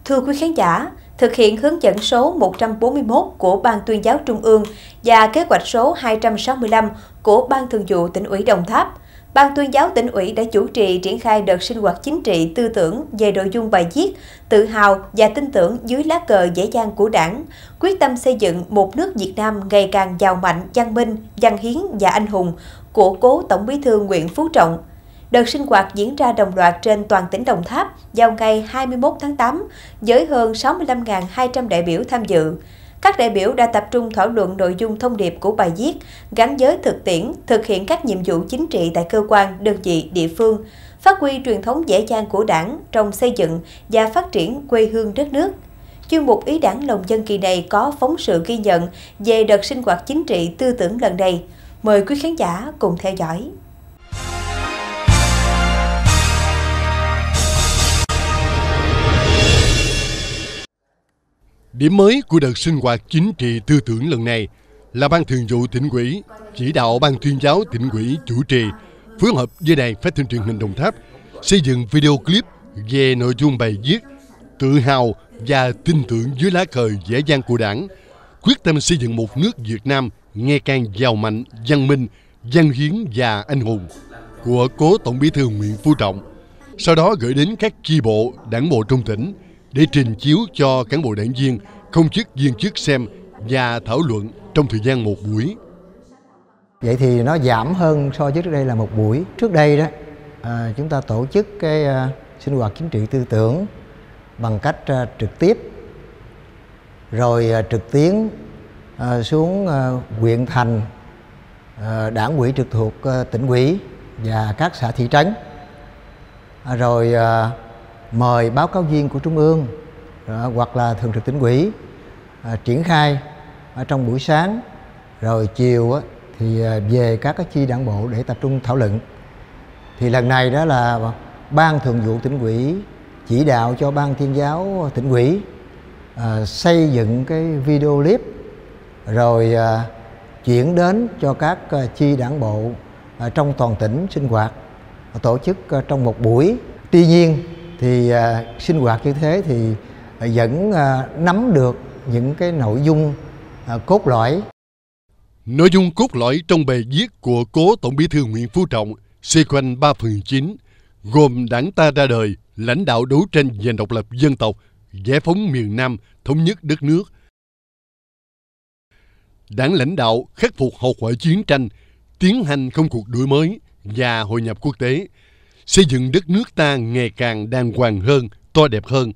Thưa quý khán giả, thực hiện hướng dẫn số 141 của Ban Tuyên giáo Trung ương và kế hoạch số 265 của Ban Thường vụ Tỉnh ủy Đồng Tháp, Ban Tuyên giáo Tỉnh ủy đã chủ trì triển khai đợt sinh hoạt chính trị tư tưởng về nội dung bài viết tự hào và tin tưởng dưới lá cờ vẻ vang của Đảng, quyết tâm xây dựng một nước Việt Nam ngày càng giàu mạnh, văn minh, văn hiến và anh hùng của cố Tổng Bí thư Nguyễn Phú Trọng. Đợt sinh hoạt diễn ra đồng loạt trên toàn tỉnh Đồng Tháp vào ngày 21 tháng 8 với hơn 65.200 đại biểu tham dự. Các đại biểu đã tập trung thảo luận nội dung thông điệp của bài viết gắn với thực tiễn, thực hiện các nhiệm vụ chính trị tại cơ quan, đơn vị, địa phương, phát huy truyền thống vẻ vang của Đảng trong xây dựng và phát triển quê hương đất nước. Chuyên mục Ý Đảng Lòng Dân kỳ này có phóng sự ghi nhận về đợt sinh hoạt chính trị tư tưởng lần này. Mời quý khán giả cùng theo dõi. Điểm mới của đợt sinh hoạt chính trị tư tưởng lần này là Ban Thường vụ Tỉnh ủy chỉ đạo Ban Tuyên giáo Tỉnh ủy chủ trì phối hợp với Đài Phát thanh Truyền hình Đồng Tháp xây dựng video clip về nội dung bài viết tự hào và tin tưởng dưới lá cờ vẻ vang của Đảng, quyết tâm xây dựng một nước Việt Nam ngày càng giàu mạnh, văn minh, văn hiến và anh hùng của cố Tổng Bí thư Nguyễn Phú Trọng. Sau đó gửi đến các chi bộ, đảng bộ trong tỉnh để trình chiếu cho cán bộ đảng viên, công chức viên chức xem và thảo luận trong thời gian một buổi. Vậy thì nó giảm hơn so với trước đây là một buổi. Trước đây đó chúng ta tổ chức cái sinh hoạt chính trị tư tưởng bằng cách trực tiếp, rồi trực tuyến xuống huyện thành, đảng ủy trực thuộc tỉnh ủy và các xã thị trấn, rồi mời báo cáo viên của Trung ương hoặc là thường trực tỉnh ủy triển khai trong buổi sáng, rồi chiều thì về các cái chi đảng bộ để tập trung thảo luận. Thì lần này đó là Ban Thường vụ Tỉnh ủy chỉ đạo cho Ban Tuyên giáo Tỉnh ủy xây dựng cái video clip rồi chuyển đến cho các chi đảng bộ trong toàn tỉnh sinh hoạt, tổ chức trong một buổi. Tuy nhiên thì sinh hoạt như thế thì vẫn nắm được những cái nội dung cốt lõi. Nội dung cốt lõi trong bài viết của cố Tổng Bí thư Nguyễn Phú Trọng xoay quanh 3 phần chính, gồm Đảng ta ra đời, lãnh đạo đấu tranh giành độc lập dân tộc, giải phóng miền Nam, thống nhất đất nước. Đảng lãnh đạo khắc phục hậu quả chiến tranh, tiến hành công cuộc đổi mới và hội nhập quốc tế, xây dựng đất nước ta ngày càng đàng hoàng hơn, to đẹp hơn.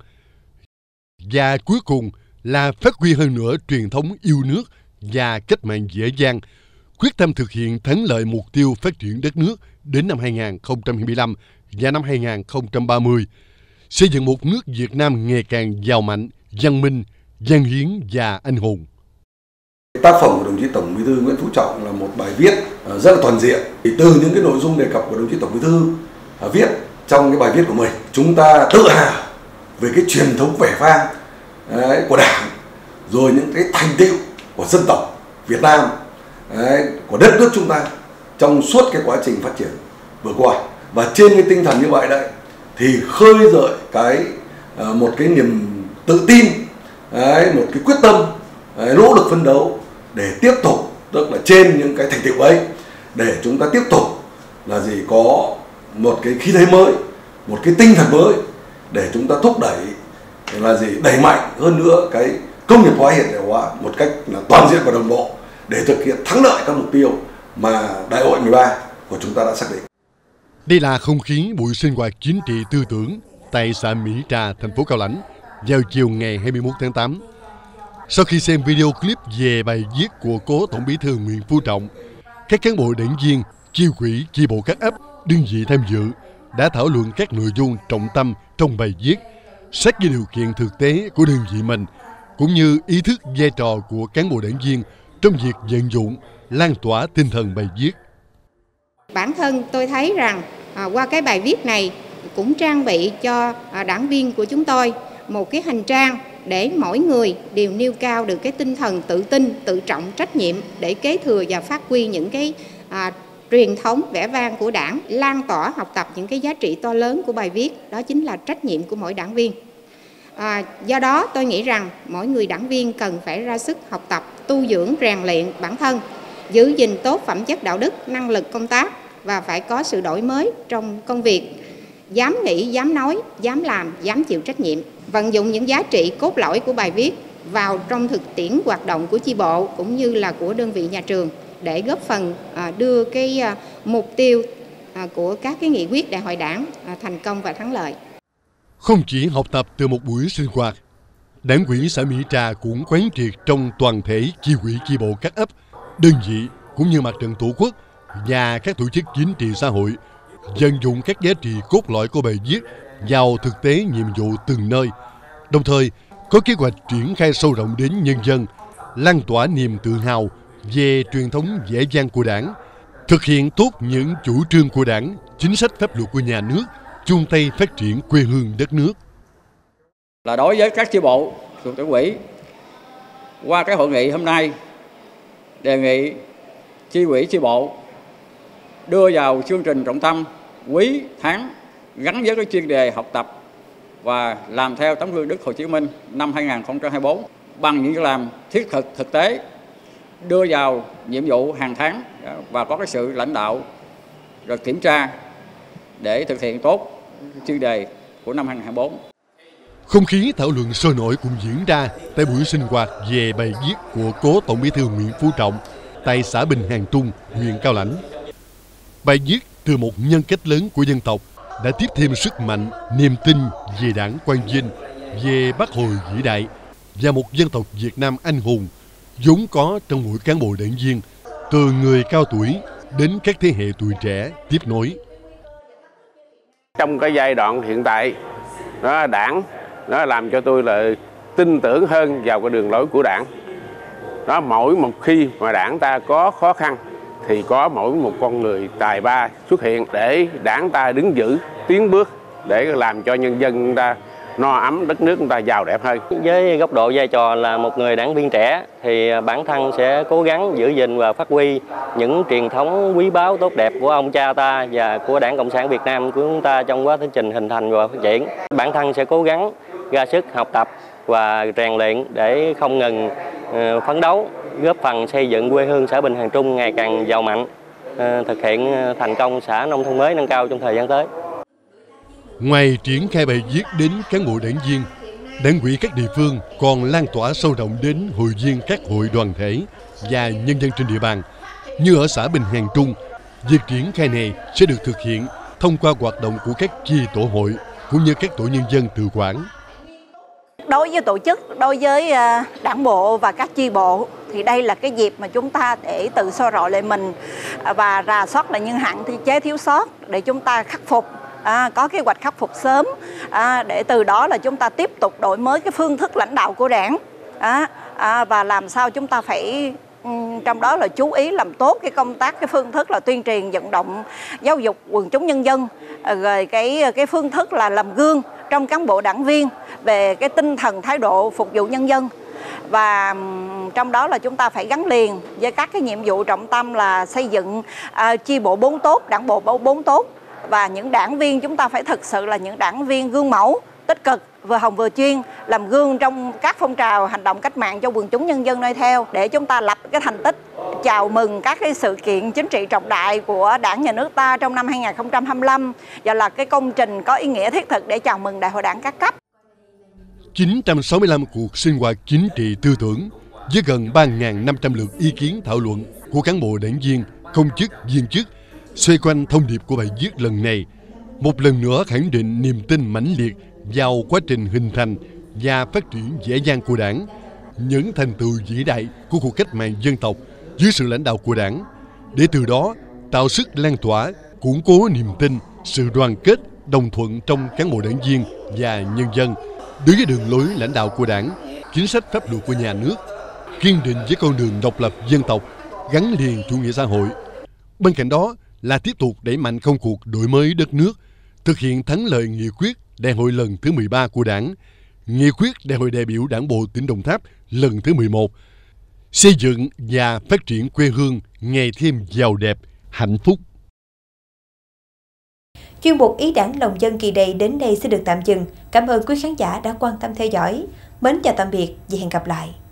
Và cuối cùng là phát huy hơn nữa truyền thống yêu nước và cách mạng vẻ vang, quyết tâm thực hiện thắng lợi mục tiêu phát triển đất nước đến năm 2025 và năm 2030, xây dựng một nước Việt Nam ngày càng giàu mạnh, văn minh, văn hiến và anh hùng. Tác phẩm của đồng chí Tổng Bí thư Nguyễn Phú Trọng là một bài viết rất là toàn diện. Thì từ những cái nội dung đề cập của đồng chí Tổng Bí thư viết trong cái bài viết của mình, chúng ta tự hào về cái truyền thống vẻ vang của Đảng, rồi những cái thành tựu của dân tộc Việt Nam, của đất nước chúng ta trong suốt cái quá trình phát triển vừa qua. Và trên cái tinh thần như vậy đấy thì khơi gợi một cái niềm tự tin, một cái quyết tâm, nỗ lực phấn đấu để tiếp tục, tức là trên những cái thành tựu ấy để chúng ta tiếp tục là có một cái khí thế mới, một cái tinh thần mới để chúng ta thúc đẩy đẩy mạnh hơn nữa cái công nghiệp hóa, hiện đại hóa một cách là toàn diện và đồng bộ để thực hiện thắng lợi các mục tiêu mà Đại hội 13 của chúng ta đã xác định. Đây là không khí buổi sinh hoạt chính trị tư tưởng tại xã Mỹ Trà, thành phố Cao Lãnh vào chiều ngày 21 tháng 8. Sau khi xem video clip về bài viết của cố Tổng Bí thư Nguyễn Phú Trọng, các cán bộ đảng viên, chi ủy, chi bộ các ấp, đơn vị tham dự đã thảo luận các nội dung trọng tâm trong bài viết, sát với điều kiện thực tế của đơn vị mình, cũng như ý thức vai trò của cán bộ đảng viên trong việc vận dụng, lan tỏa tinh thần bài viết. Bản thân tôi thấy rằng qua cái bài viết này cũng trang bị cho đảng viên của chúng tôi một cái hành trang để mỗi người đều nêu cao được cái tinh thần tự tin, tự trọng, trách nhiệm để kế thừa và phát huy những cái truyền thống vẻ vang của Đảng, lan tỏa học tập những cái giá trị to lớn của bài viết, đó chính là trách nhiệm của mỗi đảng viên. Do đó tôi nghĩ rằng mỗi người đảng viên cần phải ra sức học tập, tu dưỡng, rèn luyện bản thân, giữ gìn tốt phẩm chất đạo đức, năng lực công tác và phải có sự đổi mới trong công việc, dám nghĩ, dám nói, dám làm, dám chịu trách nhiệm, vận dụng những giá trị cốt lõi của bài viết vào trong thực tiễn hoạt động của chi bộ cũng như là của đơn vị nhà trường để góp phần đưa cái mục tiêu của các cái nghị quyết đại hội đảng thành công và thắng lợi. Không chỉ học tập từ một buổi sinh hoạt, Đảng ủy xã Mỹ Trà cũng quán triệt trong toàn thể chi ủy chi bộ các ấp, đơn vị cũng như mặt trận tổ quốc và các tổ chức chính trị xã hội vận dụng các giá trị cốt lõi của bài viết vào thực tế nhiệm vụ từng nơi, đồng thời có kế hoạch triển khai sâu rộng đến nhân dân, lan tỏa niềm tự hào về truyền thống vẻ vang của Đảng, thực hiện tốt những chủ trương của Đảng, chính sách pháp luật của nhà nước, chung tay phát triển quê hương đất nước. Là đối với các chi bộ thuộc Tỉnh ủy, qua cái hội nghị hôm nay, đề nghị chi ủy chi bộ đưa vào chương trình trọng tâm quý tháng gắn với cái chuyên đề học tập và làm theo tấm gương Đức Hồ Chí Minh năm 2024 bằng những làm thiết thực thực tế, đưa vào nhiệm vụ hàng tháng và có cái sự lãnh đạo rồi kiểm tra để thực hiện tốt chuyên đề của năm 2024. Không khí thảo luận sôi nổi cũng diễn ra tại buổi sinh hoạt về bài viết của cố Tổng Bí thư Nguyễn Phú Trọng tại xã Bình Hàn Trung, huyện Cao Lãnh. Bài viết từ một nhân cách lớn của dân tộc đã tiếp thêm sức mạnh, niềm tin về Đảng quang vinh, về Bác Hồ vĩ đại và một dân tộc Việt Nam anh hùng vốn có trong mỗi cán bộ đảng viên, từ người cao tuổi đến các thế hệ tuổi trẻ tiếp nối. Trong cái giai đoạn hiện tại, Đảng nó làm cho tôi là tin tưởng hơn vào cái đường lối của Đảng. Mỗi một khi mà Đảng ta có khó khăn thì có mỗi một con người tài ba xuất hiện để Đảng ta đứng giữ, tiến bước để làm cho nhân dân chúng ta no ấm, đất nước chúng ta giàu đẹp hơn. Với góc độ vai trò là một người đảng viên trẻ thì bản thân sẽ cố gắng giữ gìn và phát huy những truyền thống quý báu tốt đẹp của ông cha ta và của Đảng Cộng sản Việt Nam của chúng ta trong quá trình hình thành và phát triển. Bản thân sẽ cố gắng ra sức học tập và rèn luyện để không ngừng phấn đấu, góp phần xây dựng quê hương xã Bình Hàn Trung ngày càng giàu mạnh, thực hiện thành công xã nông thôn mới nâng cao trong thời gian tới. Ngoài triển khai bài viết đến cán bộ đảng viên, Đảng ủy các địa phương còn lan tỏa sâu rộng đến hội viên các hội đoàn thể và nhân dân trên địa bàn. Như ở xã Bình Hàn Trung, việc triển khai này sẽ được thực hiện thông qua hoạt động của các chi tổ hội cũng như các tổ nhân dân tự quản. Đối với tổ chức, đối với đảng bộ và các chi bộ thì đây là cái dịp mà chúng ta để tự soi rọi lại mình và rà soát lại những hạn chế thiếu sót để chúng ta khắc phục, có kế hoạch khắc phục sớm để từ đó là chúng ta tiếp tục đổi mới cái phương thức lãnh đạo của Đảng và làm sao chúng ta phải trong đó là chú ý làm tốt cái công tác, cái phương thức là tuyên truyền vận động giáo dục quần chúng nhân dân, rồi cái phương thức là làm gương trong cán bộ đảng viên về cái tinh thần thái độ phục vụ nhân dân. Và trong đó là chúng ta phải gắn liền với các cái nhiệm vụ trọng tâm là xây dựng chi bộ 4 tốt, đảng bộ 4 tốt, và những đảng viên chúng ta phải thực sự là những đảng viên gương mẫu, tích cực, vừa hồng vừa chuyên, làm gương trong các phong trào hành động cách mạng cho quần chúng nhân dân noi theo để chúng ta lập cái thành tích chào mừng các cái sự kiện chính trị trọng đại của Đảng nhà nước ta trong năm 2025 và là cái công trình có ý nghĩa thiết thực để chào mừng Đại hội Đảng các cấp. 965 cuộc sinh hoạt chính trị tư tưởng với gần 3.500 lượt ý kiến thảo luận của cán bộ đảng viên, công chức, viên chức xoay quanh thông điệp của bài viết lần này, một lần nữa khẳng định niềm tin mãnh liệt vào quá trình hình thành và phát triển vẻ vang của Đảng, những thành tựu vĩ đại của cuộc cách mạng dân tộc dưới sự lãnh đạo của Đảng, để từ đó tạo sức lan tỏa, củng cố niềm tin, sự đoàn kết, đồng thuận trong cán bộ đảng viên và nhân dân đối với đường lối lãnh đạo của Đảng, chính sách pháp luật của nhà nước, kiên định với con đường độc lập dân tộc, gắn liền chủ nghĩa xã hội. Bên cạnh đó là tiếp tục đẩy mạnh công cuộc đổi mới đất nước, thực hiện thắng lợi nghị quyết Đại hội lần thứ 13 của Đảng, nghị quyết Đại hội đại biểu Đảng bộ tỉnh Đồng Tháp lần thứ 11, xây dựng và phát triển quê hương ngày thêm giàu đẹp, hạnh phúc. Chuyên mục Ý Đảng Lòng Dân kỳ này đến đây xin được tạm dừng. Cảm ơn quý khán giả đã quan tâm theo dõi. Mến chào tạm biệt và hẹn gặp lại.